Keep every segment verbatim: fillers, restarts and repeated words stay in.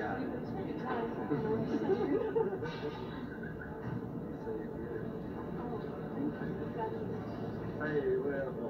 got it. Hey, well.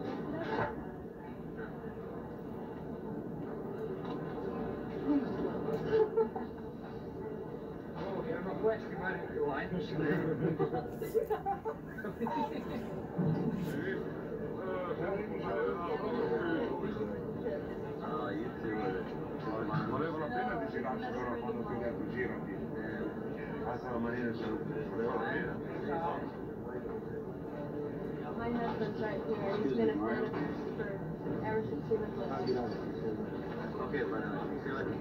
Oh, era uma boa estimada que eu ainda Oh, you two are. Volevo la pena di girarci però quando più dentro girati. Alza la manina su. Voleva la pena. My husband's right here. He's been a friend of ours for ever since we was little. Okay, but uh, see you later.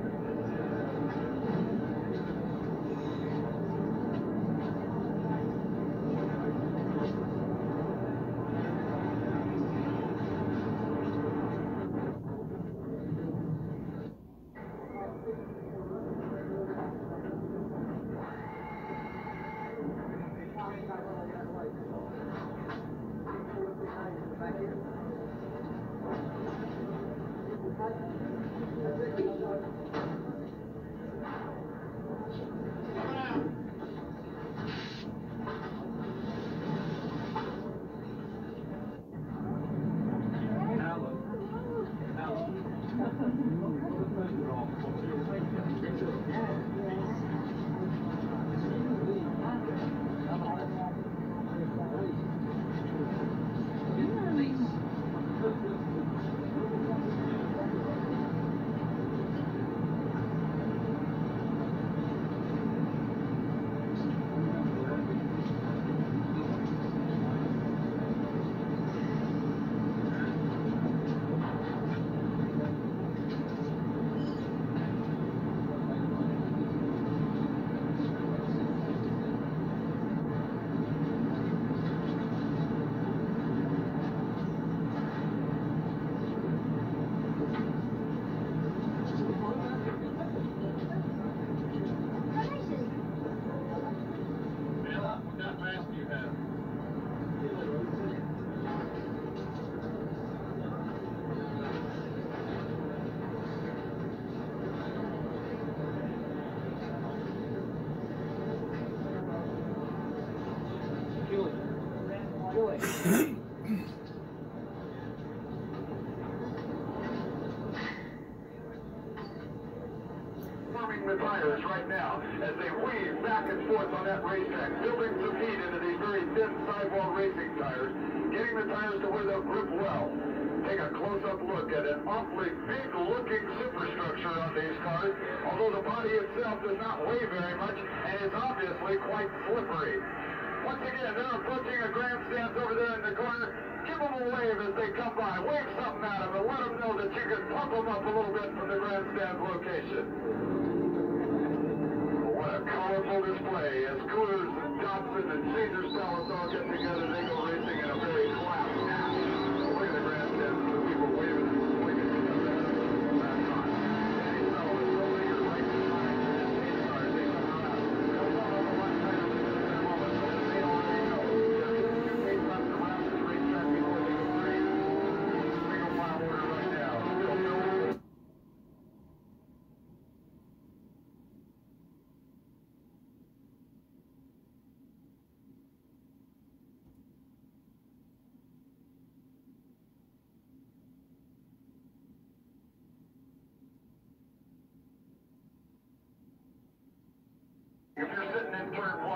The tires right now as they weave back and forth on that racetrack, building some heat into these very thin sidewall racing tires, getting the tires to where they'll grip well. Take a close-up look at an awfully big-looking superstructure on these cars, although the body itself does not weigh very much and is obviously quite slippery. Once again, they're approaching a grandstand over there in the corner. Give them a wave as they come by. Wave something at them and let them know that you can pump them up a little bit from the grandstand location. What a colorful display as Coors and Johnson and Caesar's Palace all get together. They go racing in a very class act. Look at the grandstand, the people waving and swinging. That's on. Danny Sullivan, the leader, right behind these cars. They come out. They'll follow the one title in just a moment. But as they already know, just two pace laps around this racetrack before they go green. Single file order right now. Still building. If you're sitting in turn